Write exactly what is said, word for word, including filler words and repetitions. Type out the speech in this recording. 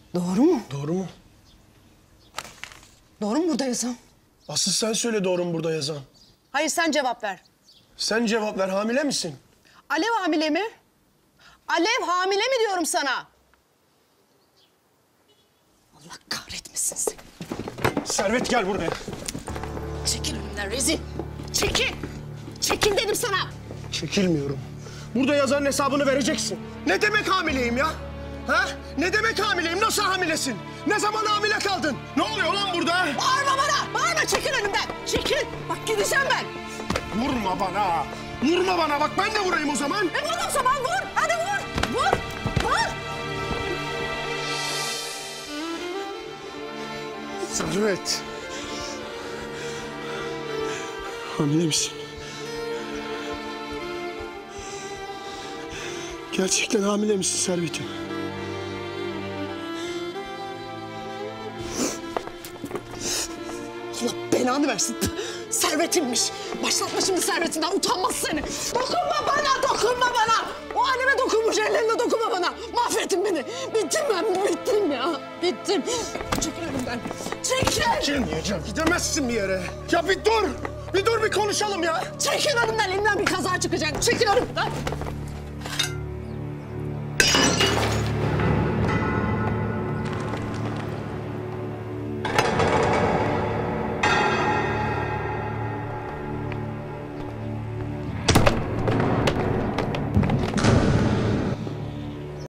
Doğru mu? Doğru mu? Doğru mu burada yazan? Asıl sen söyle doğru mu burada yazan? Hayır sen cevap ver. Sen cevap ver, hamile misin? Alev hamile mi? Alev hamile mi diyorum sana? Allah kahretmesin seni. Servet gel buraya. Çekil önümden rezil. Çekil. Çekil dedim sana. Çekilmiyorum. Burada yazanın hesabını vereceksin. Ne demek hamileyim ya? Ha? Ne demek hamileyim? Nasıl hamilesin? Ne zaman hamile kaldın? Ne oluyor lan burada? Bağırma bana. Bağırma çekil önümden. Çekil. Bak gideceğim ben. Vurma bana. Vurma bana. Bak ben de vurayım o zaman. E vur o zaman vur. Hadi vur. Vur. Vur. Servet. Hamile misin? Gerçekten hamile misin Servet'im? Allah belanı versin. Servetimmiş. Başlatma şimdi servetinden. Utanmaz seni. Dokunma bana. Dokunma bana. O anneme dokunmuş. Ellerine dokunma bana. Mahvettin beni. Bittim ben. Bittim ya. Bittim. Çekil önümden. Çekil. Çekilmeyeceğim. Gidemezsin bir yere. Ya bir dur. Bir dur bir konuşalım ya. Çekil önümden. Elimden bir kaza çıkacak. Çekil önümden.